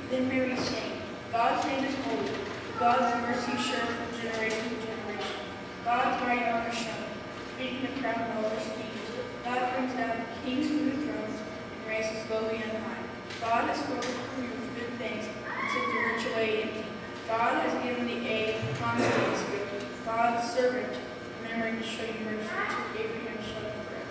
Then Mary sang, God's name is holy, God's mercy sure from generation to generation. God's mighty honor shown, beating the crown of all his kings. God brings down kings from the thrones and raises lowly and high. God has spoken for you with good things and sent the rich away empty. God has given the aid constant is good. God's servant, remembering to show you mercy to Abraham shall live forever.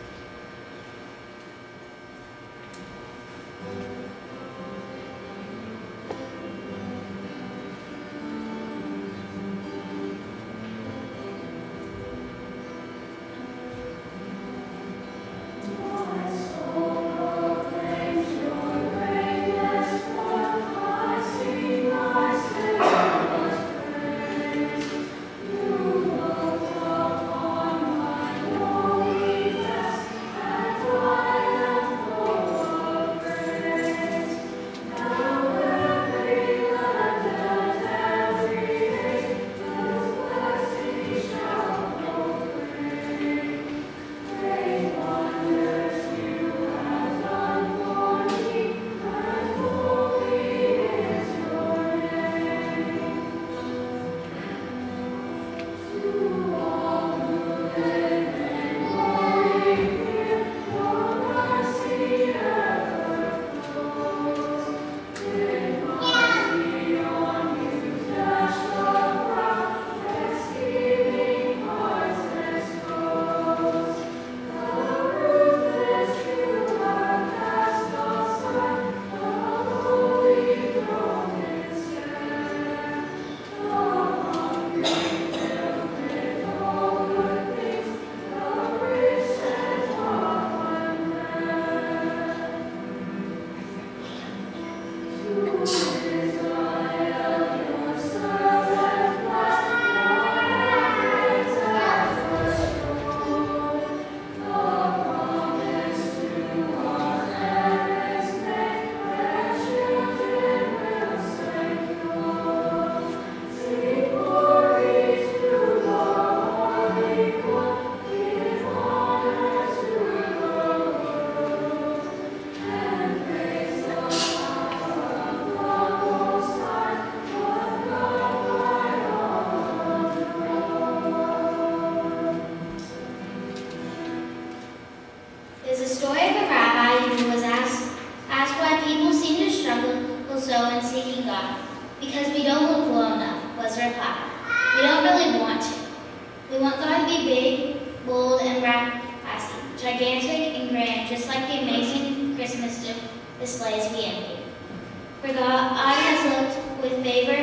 There's a story of a rabbi who was asked why people seem to struggle so in seeking God. Because we don't look low enough, was the reply. We don't really want to. We want God to be big, bold, and brassy, gigantic and grand, just like the amazing Christmas displays we envy. For God has looked with favor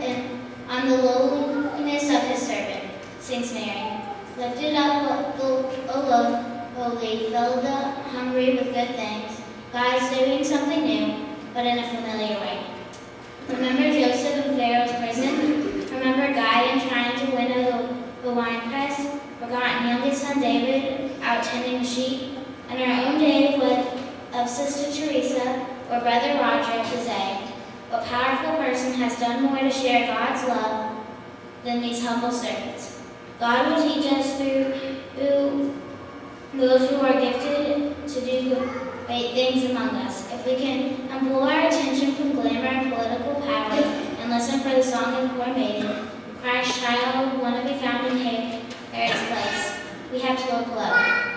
on the lowliness of his servant, sings Mary. Lifted up lowly, filled the hungry with good things. God is doing something new, but in a familiar way. Remember Joseph in Pharaoh's prison? Remember Gideon trying to winnow the winepress? Forgotten youngest son David out tending the sheep? And our own day of Sister Teresa or Brother Roger to say, what powerful person has done more to share God's love than these humble servants? God will teach us through those who are gifted to do great things among us. If we can pull our attention from glamour and political power and listen for the song of poor maiden, Christ's child want to be found in Herod's place, we have to look low.